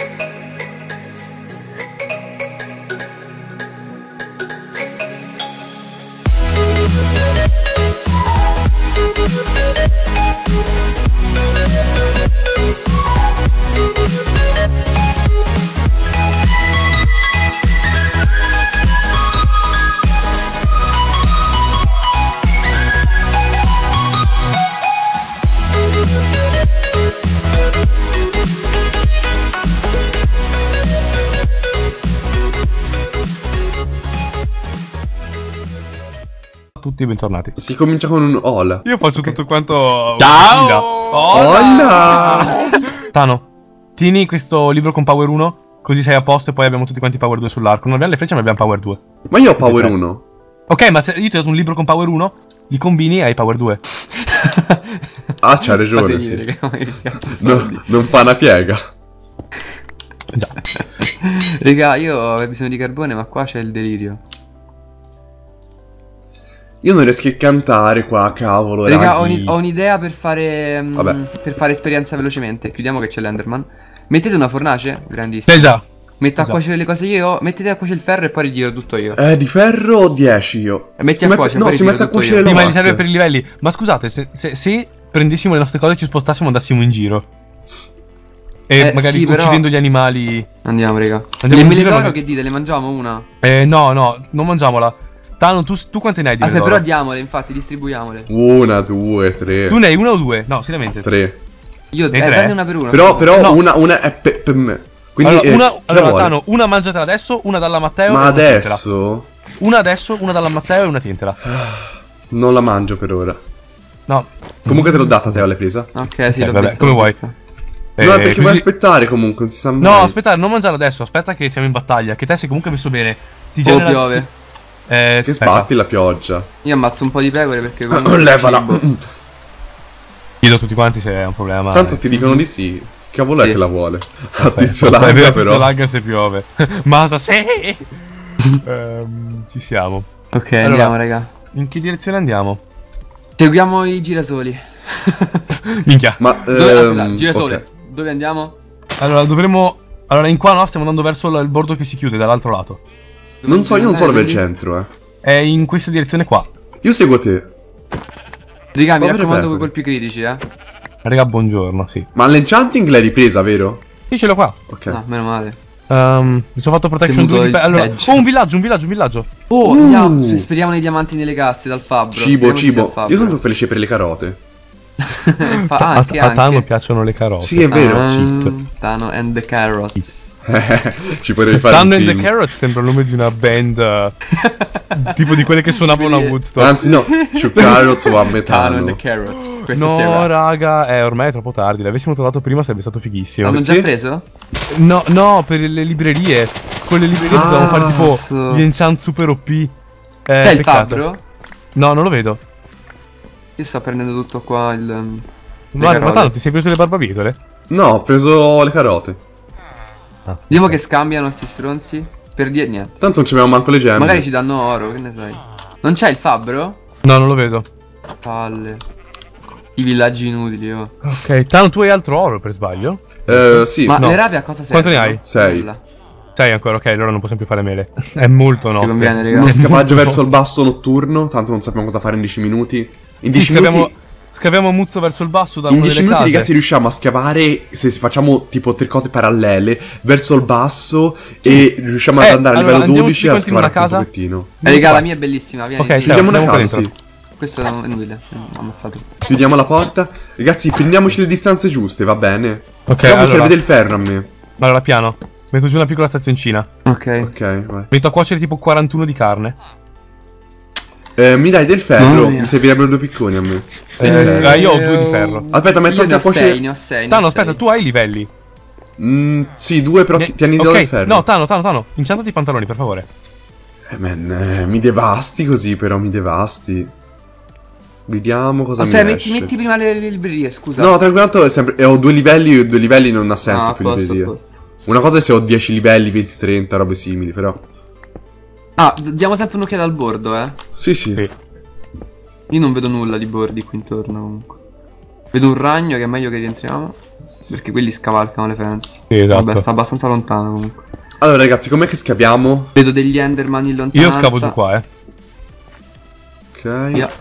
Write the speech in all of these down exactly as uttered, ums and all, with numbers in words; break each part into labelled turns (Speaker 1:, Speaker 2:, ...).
Speaker 1: Tutti bentornati.
Speaker 2: Si comincia con un hola.
Speaker 1: Io faccio
Speaker 2: Okay.
Speaker 1: tutto quanto.
Speaker 2: Ciao!
Speaker 1: Hola! Tano, tieni questo libro con power uno, così sei a posto e poi abbiamo tutti quanti power due sull'arco. Non abbiamo le frecce ma abbiamo power due.
Speaker 2: Ma io ho power uno.
Speaker 1: Ok, ma se io ti ho dato un libro con power uno, li combini e hai power due.
Speaker 2: Ah, c'ha ragione, sì.
Speaker 3: Dire, che cazzo
Speaker 2: No, non fa una piega.
Speaker 1: Già.
Speaker 3: Raga, io ho bisogno di carbone, ma qua c'è il delirio.
Speaker 2: Io non riesco a cantare qua, cavolo,
Speaker 3: Raga,
Speaker 2: raghi.
Speaker 3: ho un'idea per fare mm,
Speaker 2: Vabbè.
Speaker 3: per fare esperienza velocemente. Chiudiamo che c'è l'Enderman. Mettete una fornace, grandissima.
Speaker 1: Eh già.
Speaker 3: Metto a
Speaker 1: già.
Speaker 3: cuocere le cose io. Mettete a cuocere il ferro e poi ritiro tutto io.
Speaker 2: Eh, di ferro dieci io.
Speaker 3: E metti
Speaker 2: si
Speaker 3: a
Speaker 2: mette,
Speaker 3: cuocere,
Speaker 2: no,
Speaker 3: poi
Speaker 2: si
Speaker 3: ritiro
Speaker 2: mette a
Speaker 3: tutto
Speaker 2: cuocere
Speaker 3: io.
Speaker 2: le
Speaker 1: Sì, ma li
Speaker 2: latte.
Speaker 1: serve per i livelli. Ma scusate, se, se, se prendessimo le nostre cose, ci spostassimo e andassimo in giro. E
Speaker 3: Eh,
Speaker 1: magari
Speaker 3: sì, però-
Speaker 1: uccidendo gli animali.
Speaker 3: Andiamo, raga.
Speaker 1: Andiamo
Speaker 3: Le
Speaker 1: in
Speaker 3: mele
Speaker 1: giro,
Speaker 3: d'oro
Speaker 1: ma-
Speaker 3: che dite? Le mangiamo una?
Speaker 1: Eh, no, no, non mangiamola. Tano, tu, tu quante ne hai di
Speaker 3: Aspetta,
Speaker 1: mele
Speaker 3: però
Speaker 1: d'oro?
Speaker 3: diamole, infatti, distribuiamole.
Speaker 2: Una, due, tre.
Speaker 1: Tu ne hai una o due? No, seriamente.
Speaker 2: Tre.
Speaker 3: Io, eh,
Speaker 1: E tre?
Speaker 3: prende una per una.
Speaker 2: Però, però
Speaker 1: No.
Speaker 2: una, una è per, per me. Quindi,
Speaker 1: Allora,
Speaker 2: eh,
Speaker 1: una,
Speaker 2: chi la
Speaker 1: allora
Speaker 2: vuole?
Speaker 1: Tano, una mangiatela adesso, una dalla Matteo.
Speaker 2: Ma
Speaker 1: e una tientela.
Speaker 2: adesso
Speaker 1: Una adesso, una dalla Matteo e una tientela.
Speaker 2: non la mangio per ora.
Speaker 1: No.
Speaker 2: Comunque te l'ho data, Teo, l'hai presa?
Speaker 3: Ok, sì,
Speaker 1: Ok,
Speaker 3: l'ho
Speaker 1: vabbè,
Speaker 3: vista,
Speaker 1: come
Speaker 3: l'ho
Speaker 1: vuoi.
Speaker 3: vista.
Speaker 1: Eh,
Speaker 2: no, perché
Speaker 1: così-
Speaker 2: vuoi aspettare comunque, non si sa mai.
Speaker 1: No, aspetta, non mangiare adesso, aspetta che siamo in battaglia. Che te sei comunque messo bene. Ti
Speaker 3: Oh,
Speaker 1: genera...
Speaker 3: piove.
Speaker 1: Eh,
Speaker 2: Che
Speaker 1: aspetta.
Speaker 2: sbatti la pioggia.
Speaker 3: Io ammazzo un po' di pecore perché comunque
Speaker 2: Levala.
Speaker 3: cibo.
Speaker 1: Chiedo a tutti quanti se è un problema.
Speaker 2: Tanto ti dicono di sì. Che cavolo è
Speaker 3: Sì.
Speaker 2: che la vuole? A
Speaker 1: Aspetta,
Speaker 2: tizio
Speaker 1: è vero,
Speaker 2: larga
Speaker 1: tizio
Speaker 2: però.
Speaker 1: larga se piove. Masa, sì! Ehm, ci siamo.
Speaker 3: Ok,
Speaker 1: Allora-
Speaker 3: andiamo, raga.
Speaker 1: In che direzione andiamo?
Speaker 3: Seguiamo i girasoli.
Speaker 1: Minchia.
Speaker 2: Ma
Speaker 3: Dove, aspetta,
Speaker 2: ehm,
Speaker 3: girasole.
Speaker 2: ok.
Speaker 3: Dove andiamo?
Speaker 1: Allora, dovremmo... Allora, in qua no, stiamo andando verso il bordo che si chiude dall'altro lato.
Speaker 3: Dove
Speaker 2: Non so, io non so
Speaker 3: andare,
Speaker 2: dove è il
Speaker 3: quindi?
Speaker 2: centro, eh.
Speaker 1: È in questa direzione qua.
Speaker 2: Io seguo te.
Speaker 3: Raga, mi
Speaker 2: Povere
Speaker 3: raccomando
Speaker 2: pecore.
Speaker 3: con i colpi critici, eh.
Speaker 1: Raga, buongiorno, sì.
Speaker 2: Ma l'enchanting l'hai ripresa, vero?
Speaker 1: Sì, ce l'ho qua.
Speaker 2: Ok.
Speaker 3: No, meno male.
Speaker 1: Um, mi sono fatto protection
Speaker 3: Temuto
Speaker 1: due di
Speaker 3: il
Speaker 1: pe- Allora,
Speaker 3: peggio.
Speaker 1: oh, un villaggio, un villaggio, un villaggio.
Speaker 3: Oh,
Speaker 2: Uh.
Speaker 3: andiamo. Speriamo nei diamanti nelle casse dal fabbro.
Speaker 2: Cibo,
Speaker 3: Speriamo che sia il
Speaker 2: cibo.
Speaker 3: fabbro.
Speaker 2: Io sono felice per le carote.
Speaker 3: Fa-
Speaker 1: a,
Speaker 3: anche,
Speaker 1: a Tano
Speaker 3: anche.
Speaker 1: piacciono le carote.
Speaker 2: Sì, è vero.
Speaker 3: Ah,
Speaker 1: cheat.
Speaker 3: Tano and the carrots.
Speaker 2: Ci potevi fare
Speaker 1: Tano
Speaker 2: un
Speaker 1: and the
Speaker 2: film.
Speaker 1: Carrots sembra il nome di una band eh, tipo di quelle che suonavano a Woodstock.
Speaker 2: Anzi, no. Su carrots o a
Speaker 3: Tano and
Speaker 2: metano.
Speaker 3: the carrots. Questa
Speaker 1: No,
Speaker 3: sera.
Speaker 1: raga, eh, ormai è troppo tardi. L'avessimo trovato prima sarebbe stato fighissimo.
Speaker 3: L'hanno già
Speaker 2: Perché?
Speaker 3: preso?
Speaker 1: No, no, per le librerie. Con le librerie
Speaker 2: Ah,
Speaker 1: potevamo fare tipo
Speaker 3: so.
Speaker 1: gli enchant super O P. Eh,
Speaker 3: C'è il
Speaker 1: peccato.
Speaker 3: fabbro?
Speaker 1: No, non lo vedo.
Speaker 3: Io sto prendendo tutto qua il... um, le
Speaker 1: Guarda, ma
Speaker 3: carote.
Speaker 1: tanto ti sei preso le barbabietole?
Speaker 2: No, ho preso le carote.
Speaker 3: Vediamo che scambiano sti stronzi. Per dire niente.
Speaker 2: Tanto non ci abbiamo manco le gemme.
Speaker 3: Magari ci danno oro, che ne sai. Non c'è il fabbro?
Speaker 1: No, non lo vedo.
Speaker 3: Palle. I villaggi inutili, oh.
Speaker 1: Ok, Tano, tu hai altro oro per sbaglio?
Speaker 2: Eh, sì.
Speaker 3: Ma
Speaker 1: no.
Speaker 3: le rape a cosa servono?
Speaker 1: Quanto ne hai?
Speaker 2: Sei.
Speaker 3: Nulla.
Speaker 1: Sei ancora, ok, allora non possiamo più fare mele. È molto
Speaker 3: Ti
Speaker 1: notte.
Speaker 3: conviene, raga.
Speaker 2: Uno scapaggio
Speaker 1: molto-
Speaker 2: verso il basso notturno. Tanto non sappiamo cosa fare in dieci minuti. In
Speaker 1: Sì,
Speaker 2: dieci minuti.
Speaker 1: scaviamo, scaviamo Muzzo verso il basso da
Speaker 2: In
Speaker 1: una
Speaker 2: dieci
Speaker 1: delle
Speaker 2: minuti,
Speaker 1: case.
Speaker 2: ragazzi, riusciamo a scavare. Se facciamo tipo tre cose parallele verso il basso. E riusciamo ad
Speaker 1: Eh,
Speaker 2: andare a
Speaker 1: allora,
Speaker 2: livello
Speaker 1: andiamo
Speaker 2: dodici
Speaker 1: tutti
Speaker 2: a
Speaker 1: quanti in una
Speaker 2: scavare un
Speaker 1: casa?
Speaker 2: pochettino.
Speaker 3: Eh, raga,
Speaker 1: qua.
Speaker 3: la mia è bellissima, vieni.
Speaker 1: Ok,
Speaker 3: vieni.
Speaker 1: ciao.
Speaker 2: Chiudiamo una
Speaker 1: andiamo
Speaker 2: casa,
Speaker 1: qua
Speaker 2: sì.
Speaker 3: Questo è inutile. Ammazzato.
Speaker 2: Chiudiamo la porta. Ragazzi, prendiamoci le distanze giuste, va bene?
Speaker 1: Ok,
Speaker 2: Però mi
Speaker 1: allora,
Speaker 2: serve del ferro a me.
Speaker 1: allora piano. Metto giù una piccola stazioncina.
Speaker 3: Ok.
Speaker 2: Ok, vai.
Speaker 1: Metto a cuocere tipo quarantuno di carne.
Speaker 2: Eh, mi dai del ferro?
Speaker 3: Mamma mia.
Speaker 2: Mi servirebbero due picconi a me. Sei
Speaker 1: Eh,
Speaker 2: ferro.
Speaker 1: ah, io ho due di ferro.
Speaker 2: Aspetta, metto
Speaker 3: Io
Speaker 2: anche
Speaker 3: ne ho
Speaker 2: a cuocere.
Speaker 3: sei, ne ho sei. ne ho
Speaker 1: Tano, aspetta,
Speaker 3: sei.
Speaker 1: tu hai i livelli.
Speaker 2: Mm, sì, due, però ti, tieni
Speaker 1: Ok,
Speaker 2: del ferro.
Speaker 1: no, Tano, Tano, Tano. Inciantati i pantaloni, per favore.
Speaker 2: Eh, man, eh, mi devasti così, però, mi devasti. Vediamo cosa
Speaker 3: Aspetta,
Speaker 2: mi
Speaker 3: metti,
Speaker 2: esce.
Speaker 3: metti prima le, le librerie, scusa.
Speaker 2: No, tranquillo, è sempre. eh, ho due livelli, due livelli non ha senso
Speaker 3: Ah,
Speaker 2: più
Speaker 3: posto,
Speaker 2: librerie.
Speaker 3: posto.
Speaker 2: Una cosa è se ho dieci livelli, venti, trenta, robe simili, però.
Speaker 3: Ah, d- diamo sempre un'occhiata al bordo, eh.
Speaker 2: Sì, sì.
Speaker 1: Sì.
Speaker 3: Io non vedo nulla di bordi qui intorno comunque. Vedo un ragno che è meglio che rientriamo. Perché quelli scavalcano le fence.
Speaker 1: Sì, esatto.
Speaker 3: Vabbè, sta abbastanza lontano comunque.
Speaker 2: Allora ragazzi, com'è che scaviamo?
Speaker 3: Vedo degli Enderman in lontananza.
Speaker 1: Io scavo giù qua, eh.
Speaker 2: Ok.
Speaker 3: Via.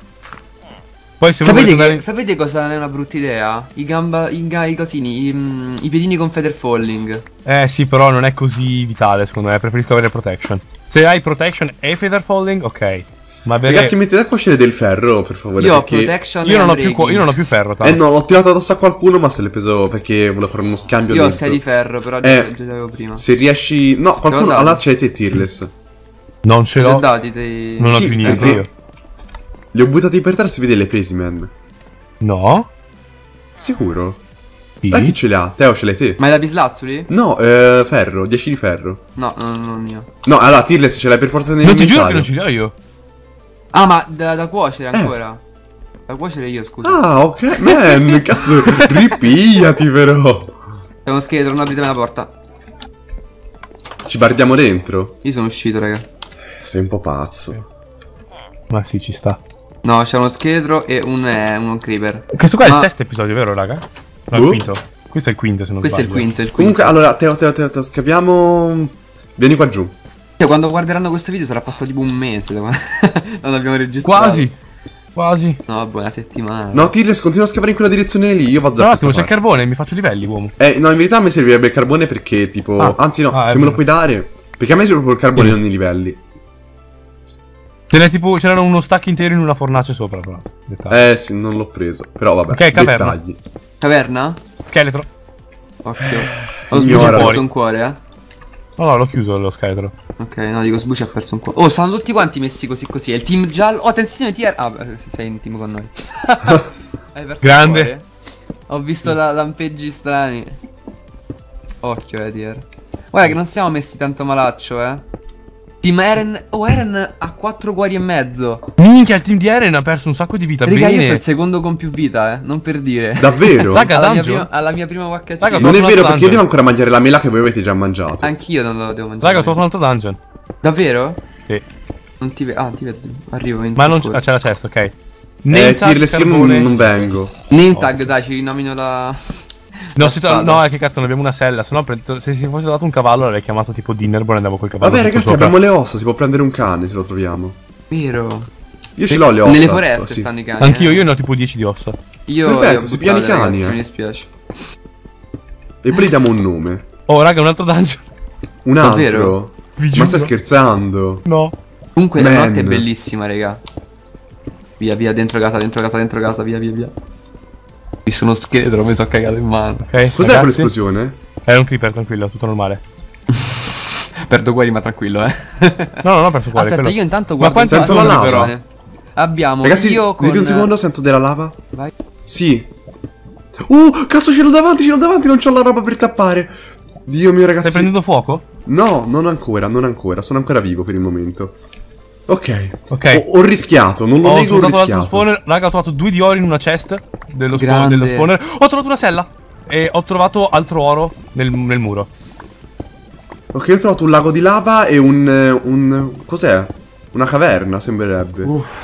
Speaker 1: Poi se
Speaker 3: Sapete,
Speaker 1: volete
Speaker 3: che,
Speaker 1: andare...
Speaker 3: sapete cosa non è una brutta idea? I gamba, i, ga- i cosini, i, mm, i piedini con feather falling.
Speaker 1: Eh sì, però non è così vitale, secondo me. Preferisco avere protection. Se hai protection e feather falling, ok. Ma avere...
Speaker 2: Ragazzi, mettete a cuocere del ferro, per favore.
Speaker 3: Io ho
Speaker 2: perché...
Speaker 3: protection
Speaker 1: io
Speaker 3: e
Speaker 1: non, ho più,
Speaker 3: unbreaking.
Speaker 1: io non ho più ferro,
Speaker 2: Eh
Speaker 1: tanto.
Speaker 2: no, l'ho tirato addosso a qualcuno, ma se l'è preso perché volevo fare uno scambio.
Speaker 3: Io ho
Speaker 2: mezzo.
Speaker 3: sei di ferro, però
Speaker 2: Eh,
Speaker 3: già, già l'avevo prima.
Speaker 2: Se riesci... No, qualcuno...
Speaker 3: Devo
Speaker 2: Allora
Speaker 3: dare.
Speaker 2: c'è te Tearless.
Speaker 1: Non ce
Speaker 3: Li ho
Speaker 1: l'ho.
Speaker 3: dati dei...
Speaker 1: Non ho
Speaker 2: Sì,
Speaker 1: più niente
Speaker 2: perché-
Speaker 1: io.
Speaker 2: Li ho buttati per terra e si vede le presi, man.
Speaker 1: No?
Speaker 2: Sicuro?
Speaker 1: Sì.
Speaker 2: Dai, chi ce li ha? Teo, ce l'hai te?
Speaker 3: Ma è la bislazzuli?
Speaker 2: No, eh, ferro, dieci di ferro.
Speaker 3: No, no, no, non io.
Speaker 2: No, allora, Tearless ce l'hai per forza
Speaker 1: Non ti giuro che
Speaker 2: nell'inventario.
Speaker 1: non ce li ho io.
Speaker 3: Ah, ma da, da cuocere
Speaker 2: Eh.
Speaker 3: ancora? Da cuocere io, scusa.
Speaker 2: Ah, ok, man, cazzo, ripigliati però.
Speaker 3: C'è uno scheletro, non apritemi la porta.
Speaker 2: Ci bardiamo dentro?
Speaker 3: Io sono uscito, raga.
Speaker 2: Sei un po' pazzo.
Speaker 1: Ma sì, ci sta.
Speaker 3: No, c'è uno scheletro e un, eh, un creeper.
Speaker 1: Questo qua è
Speaker 3: Ma-
Speaker 1: il sesto episodio, vero, raga? No, il
Speaker 2: Boh.
Speaker 1: quinto. Questo è il quinto, se non
Speaker 3: Questo è il
Speaker 1: sbaglio.
Speaker 3: quinto, il quinto.
Speaker 2: Comunque, allora, Teo, Teo, Teo, Teo, scaviamo... Vieni qua giù.
Speaker 3: Cioè, quando guarderanno questo video sarà passato tipo un mese da quando non abbiamo registrato.
Speaker 1: Quasi. Quasi.
Speaker 3: No, vabbè, una settimana.
Speaker 2: No, Tearless, continua a scavare in quella direzione lì, io vado
Speaker 1: Tra
Speaker 2: da
Speaker 1: l'altro
Speaker 2: questa
Speaker 1: c'è il
Speaker 2: parte.
Speaker 1: carbone, mi faccio livelli, uomo.
Speaker 2: Eh, no, in verità a me servirebbe il carbone perché, tipo...
Speaker 1: Ah.
Speaker 2: Anzi, no,
Speaker 1: Ah, è
Speaker 2: se me lo
Speaker 1: vero.
Speaker 2: puoi dare... Perché a me serve proprio il carbone,
Speaker 1: Sì.
Speaker 2: non i livelli.
Speaker 1: Ce n'è tipo, c'erano uno stack intero in una fornace sopra, però. Dettaglio.
Speaker 2: Eh, sì, non l'ho preso. Però vabbè,
Speaker 1: Ok, caverna.
Speaker 2: dettagli.
Speaker 3: Caverna?
Speaker 1: Scheletro.
Speaker 3: Occhio. Ho
Speaker 2: Ignora.
Speaker 3: sbucci ha perso un cuore, eh.
Speaker 1: No, no, l'ho chiuso lo scheletro.
Speaker 3: Ok, no, dico sbucci ha perso un cuore. Oh, stanno tutti quanti messi così così. È il team giallo. Oh, attenzione, T R. Ah, beh, sei in team con noi. Hai perso
Speaker 1: Grande.
Speaker 3: un cuore? Ho visto la lampeggi strani. Occhio, eh, T R. Guarda che non siamo messi tanto malaccio, eh. Team Eren. Oh, Eren ha quattro cuori e mezzo.
Speaker 1: Minchia, il team di Eren ha perso un sacco di vita.
Speaker 3: Raga, io
Speaker 1: Bene.
Speaker 3: sono il secondo con più vita, eh. Non per dire.
Speaker 2: Davvero?
Speaker 1: Raga,
Speaker 3: alla, mia
Speaker 1: dungeon?
Speaker 3: prima, alla mia prima H C.
Speaker 1: Raga,
Speaker 2: Non è
Speaker 1: Tornato
Speaker 2: vero, perché io
Speaker 1: dungeon.
Speaker 2: devo ancora mangiare la mela che voi avete già mangiato.
Speaker 3: Anch'io non lo devo mangiare.
Speaker 1: Raga, ho trovato un altro dungeon.
Speaker 3: Davvero?
Speaker 1: Sì.
Speaker 3: Non ti vedo. Ah, ti vedo. Arrivo in
Speaker 1: Ma non c'è,
Speaker 3: corso.
Speaker 1: ah, c'è la cesta, ok.
Speaker 2: Eh,
Speaker 1: Name tag,
Speaker 2: Tearless, io non,
Speaker 1: carbone.
Speaker 2: non vengo.
Speaker 3: Name tag, dai, ci nomino la.
Speaker 1: No,
Speaker 3: la
Speaker 1: si
Speaker 3: spada.
Speaker 1: no, è che cazzo, non abbiamo una sella. Se no, pre- se si fosse dato un cavallo, l'avrei chiamato tipo Dinnerborn e andavo col cavallo.
Speaker 2: Vabbè,
Speaker 1: tutto
Speaker 2: ragazzi,
Speaker 1: sopra.
Speaker 2: abbiamo le ossa, si può prendere un cane se lo troviamo.
Speaker 3: Vero.
Speaker 2: Io ce l'ho le ossa.
Speaker 3: Nelle foreste
Speaker 2: oh, sì.
Speaker 3: stanno i cani.
Speaker 1: Anch'io,
Speaker 3: eh.
Speaker 1: io ne ho tipo dieci di ossa.
Speaker 3: Io
Speaker 2: Perfetto,
Speaker 3: io ho
Speaker 2: si piano i
Speaker 3: buttate,
Speaker 2: cani,
Speaker 3: ragazzi,
Speaker 2: eh.
Speaker 3: mi dispiace.
Speaker 2: E poi gli diamo un nome.
Speaker 1: Oh, raga, un altro dungeon.
Speaker 2: Un altro.
Speaker 3: Davvero?
Speaker 1: Vi
Speaker 2: Ma
Speaker 1: giuro.
Speaker 2: stai scherzando?
Speaker 1: No.
Speaker 3: Comunque la
Speaker 2: Man.
Speaker 3: notte è bellissima, raga. Via, via, dentro casa, dentro casa, dentro casa, via, via, via. Ho visto uno scheletro, mi sono cagato in mano.
Speaker 1: Ok.
Speaker 2: Cos'è
Speaker 1: ragazzi?
Speaker 2: quell'esplosione?
Speaker 1: Era un creeper, tranquillo, tutto normale.
Speaker 3: Perdo cuori, ma tranquillo, eh.
Speaker 1: No, no, no, perso cuore.
Speaker 3: Aspetta,
Speaker 1: quello.
Speaker 3: io intanto
Speaker 1: Ma
Speaker 3: guardo
Speaker 1: quanto
Speaker 3: in
Speaker 2: Sento
Speaker 3: casa
Speaker 2: la
Speaker 3: come
Speaker 2: lava.
Speaker 3: persone. Abbiamo
Speaker 2: Ragazzi,
Speaker 3: io con...
Speaker 2: dite un secondo, sento della lava.
Speaker 3: Vai.
Speaker 2: Sì. Uh, cazzo, ce l'ho davanti, ce l'ho davanti, non c'ho la roba per tappare. Dio mio, ragazzi.
Speaker 1: Stai prendendo fuoco?
Speaker 2: No, non ancora, non ancora. Sono ancora vivo per il momento. Ok.
Speaker 1: Ok.
Speaker 2: Ho, ho rischiato, non lo
Speaker 1: Ho
Speaker 2: nego, ho
Speaker 1: trovato l'altro
Speaker 2: rischiato.
Speaker 1: spawner. Raga, ho trovato due di oro in una chest dello, spa-
Speaker 3: Grande.
Speaker 1: dello spawner. Ho trovato una sella. E ho trovato altro oro nel, nel muro.
Speaker 2: Ok, ho trovato un lago di lava e un... eh, un cos'è? Una caverna, sembrerebbe.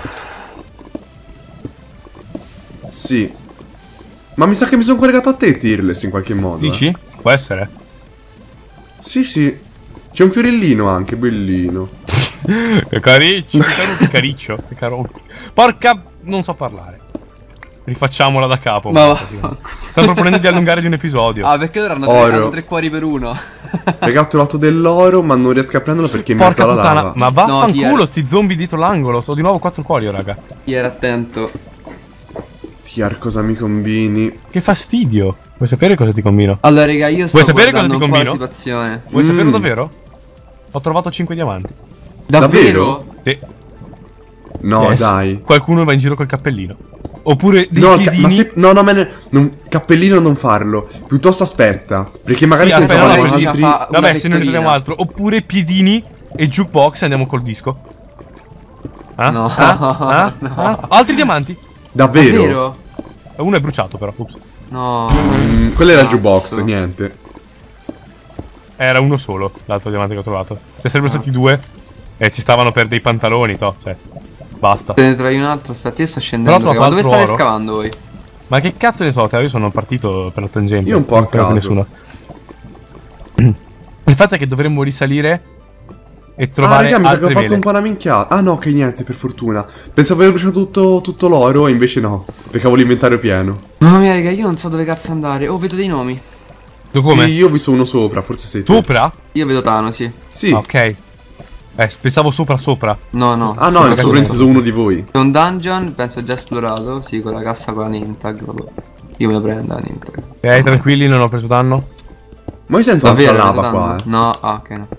Speaker 2: Sì. Ma mi sa che mi sono collegato a te, Tearless, in qualche modo. eh.
Speaker 1: Dici? Può essere.
Speaker 2: Sì, sì. C'è un fiorellino anche, bellino.
Speaker 1: Che cariccio, che caro- che cariccio, che caro. Porca, non so parlare. Rifacciamola da capo.
Speaker 3: Ma va.
Speaker 1: Stanno proponendo di allungare di un episodio.
Speaker 3: Ah, perché ora hanno tre,
Speaker 2: Oro.
Speaker 3: hanno tre cuori per uno.
Speaker 2: Raga, ho trovato dell'oro, ma non riesco a prenderlo perché è in mezzo
Speaker 1: Porca
Speaker 2: alla
Speaker 1: puttana,
Speaker 2: lava.
Speaker 1: ma vaffanculo
Speaker 3: No, T R.
Speaker 1: sti zombie dietro l'angolo. Sto di nuovo quattro cuori, raga.
Speaker 3: Chi era attento.
Speaker 2: Tiar, cosa mi combini?
Speaker 1: Che fastidio. Vuoi sapere cosa ti combino?
Speaker 3: Allora, raga, io sto
Speaker 1: Vuoi sapere cosa
Speaker 3: guardando
Speaker 1: ti
Speaker 3: un po' la
Speaker 1: combino?
Speaker 3: situazione.
Speaker 1: Vuoi
Speaker 2: Mm.
Speaker 1: saperlo davvero? Ho trovato cinque diamanti.
Speaker 3: Davvero?
Speaker 1: Sì.
Speaker 2: No,
Speaker 1: Yes.
Speaker 2: dai.
Speaker 1: Qualcuno va in giro col cappellino. Oppure dei
Speaker 2: No, ca-
Speaker 1: piedini.
Speaker 2: ma se... No, no, ma ne- non- cappellino non farlo. Piuttosto aspetta. Perché magari
Speaker 1: Sì,
Speaker 2: se ne
Speaker 1: aspetta,
Speaker 2: trovano
Speaker 1: no,
Speaker 3: no,
Speaker 2: altri...
Speaker 3: no, fa- una
Speaker 1: Vabbè, se non ne
Speaker 3: pettorina.
Speaker 1: troviamo altro. Oppure piedini e jukebox e andiamo col disco. Ah?
Speaker 3: No,
Speaker 1: Ah? Ah?
Speaker 3: no.
Speaker 1: Ah? Altri diamanti.
Speaker 2: Davvero?
Speaker 3: Davvero?
Speaker 1: Uno è bruciato però. Ups.
Speaker 3: No.
Speaker 2: Mm, quello era il
Speaker 3: Cazzo.
Speaker 2: jukebox, niente.
Speaker 1: Era uno solo l'altro diamante che ho trovato. Se sarebbero stati
Speaker 3: Cazzo.
Speaker 1: due e ci stavano per dei pantaloni, to. Cioè, basta.
Speaker 3: Se ne trovi un altro, aspetta, io sto scendendo.
Speaker 1: Però ho
Speaker 3: raga.
Speaker 1: trovato
Speaker 3: Dove
Speaker 1: altro
Speaker 3: state
Speaker 1: oro.
Speaker 3: scavando voi?
Speaker 1: Ma che cazzo ne so, Teo? Io sono partito per la tangente.
Speaker 2: Io un po' a
Speaker 1: non credo che
Speaker 2: caso.
Speaker 1: nessuno. Il fatto è che dovremmo risalire e
Speaker 2: Ah,
Speaker 1: trovare
Speaker 2: raga, mi sa che ho
Speaker 1: altre
Speaker 2: fatto
Speaker 1: vele.
Speaker 2: un po' una minchiata. Ah, no, che niente, per fortuna. Pensavo di aver bruciato tutto, tutto l'oro, e invece no. Perché avevo l'inventario pieno.
Speaker 3: Mamma mia, raga, io non so dove cazzo andare. Oh, vedo dei nomi.
Speaker 1: Tu come?
Speaker 2: Sì, io ho visto uno sopra, forse sei tu.
Speaker 1: Sopra?
Speaker 3: Io vedo Tano, sì.
Speaker 2: Sì.
Speaker 1: Ah, ok. Eh, pensavo sopra sopra.
Speaker 3: No, no.
Speaker 2: Ah, no,
Speaker 3: Sopra,
Speaker 2: è
Speaker 3: sopra.
Speaker 2: inteso uno di voi.
Speaker 3: C'è un dungeon, penso già esplorato. Sì, con la cassa con la name tag. Vabbè. Io me lo prendo la name tag.
Speaker 1: Ok, tranquilli, non ho preso danno.
Speaker 2: Ma io sento altra
Speaker 3: Davvero?
Speaker 2: lava
Speaker 3: vedo
Speaker 2: qua,
Speaker 3: danno?
Speaker 2: eh.
Speaker 3: No, ah, ok, no.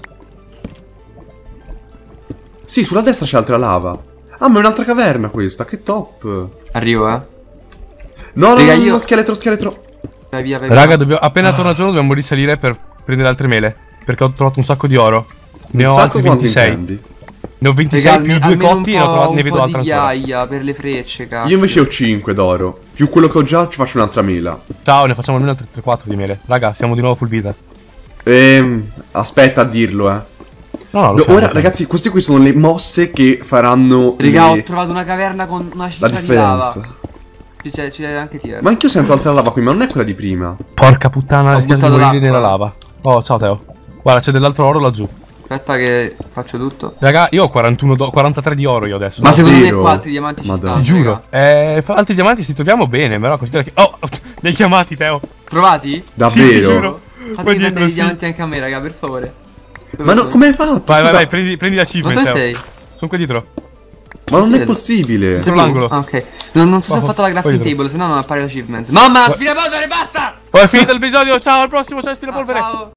Speaker 2: Sì, sulla destra c'è altra lava. Ah, ma è un'altra caverna questa, che top.
Speaker 3: Arrivo, eh.
Speaker 2: No, no,
Speaker 3: Raga,
Speaker 2: no,
Speaker 3: io-
Speaker 2: no, scheletro, scheletro.
Speaker 3: Vai via, vai
Speaker 1: Raga,
Speaker 3: via.
Speaker 1: dobbiamo, appena torna giorno dobbiamo risalire per prendere altre mele. Perché ho trovato un sacco di oro. Ne
Speaker 2: Un
Speaker 1: ho
Speaker 2: sacco
Speaker 1: altri
Speaker 2: quanto
Speaker 1: ventisei.
Speaker 2: intendi?
Speaker 1: Ne ho ventisei
Speaker 3: Raga,
Speaker 1: più
Speaker 3: alme-
Speaker 1: due
Speaker 3: almeno un
Speaker 1: cotti e ne, ho
Speaker 3: po',
Speaker 1: trovato- ne
Speaker 3: un
Speaker 1: vedo
Speaker 3: po'
Speaker 1: altre
Speaker 3: di
Speaker 1: ancora.
Speaker 3: ghiaia per le frecce, cazzo.
Speaker 2: Io invece ho cinque d'oro. Più quello che ho già ci faccio un'altra mela.
Speaker 1: Ciao, ne facciamo almeno altre tre quattro di mele. Raga, siamo di nuovo full vita.
Speaker 2: Ehm, aspetta a dirlo, eh.
Speaker 1: No, no, lo
Speaker 2: Do-
Speaker 1: siamo,
Speaker 2: ora,
Speaker 1: lo siamo.
Speaker 2: ragazzi, queste qui sono le mosse che faranno
Speaker 3: Raga,
Speaker 2: le-
Speaker 3: ho trovato una caverna con una
Speaker 2: la
Speaker 3: ciccia di lava.
Speaker 2: differenza.
Speaker 3: Ci c'è, ci c'è anche Tier.
Speaker 2: Ma anch'io sento altra lava qui, ma non è quella di prima.
Speaker 1: Porca puttana,
Speaker 3: Ho
Speaker 1: rischiamo di
Speaker 3: buttato
Speaker 1: morire nella
Speaker 3: l'acqua.
Speaker 1: lava. Oh, ciao Teo. Guarda, c'è dell'altro oro laggiù.
Speaker 3: Aspetta che faccio tutto.
Speaker 1: Raga, io ho quarantuno do- quarantatré di oro io adesso.
Speaker 3: Ma secondo me
Speaker 2: Davvero?
Speaker 3: qua altri diamanti ci
Speaker 2: Madonna.
Speaker 3: stanno.
Speaker 1: Ti giuro.
Speaker 3: raga.
Speaker 1: Eh, fa- altri diamanti si troviamo bene, però così te la chi- Oh, li hai chiamati, Teo.
Speaker 3: Trovati?
Speaker 1: Sì, ti
Speaker 2: Davvero?
Speaker 1: giuro.
Speaker 3: Fatemi
Speaker 1: Qua
Speaker 3: prendere
Speaker 1: dietro,
Speaker 3: i
Speaker 1: sì.
Speaker 3: diamanti anche a me, raga, per favore.
Speaker 2: Ma no, come hai fatto?
Speaker 1: Vai, vai,
Speaker 2: Scusa,
Speaker 1: vai, prendi, prendi la
Speaker 3: Ma
Speaker 1: achievement,
Speaker 3: dove
Speaker 1: Teo.
Speaker 3: sei?
Speaker 1: Sono qua dietro.
Speaker 2: ma non
Speaker 3: Ti
Speaker 2: è
Speaker 3: vedo.
Speaker 2: possibile.
Speaker 1: Dietro l'angolo.
Speaker 3: Ah, ok. Non, non so se ho
Speaker 1: Oh,
Speaker 3: fatto la crafting
Speaker 1: poi
Speaker 3: table, se no non appare l'achievement. Mamma, aspirapolvere, basta!
Speaker 1: Oh, è finito l'episodio. Ciao, al prossimo. Ciao,
Speaker 3: Ah,
Speaker 1: aspirapolvere.
Speaker 3: ciao.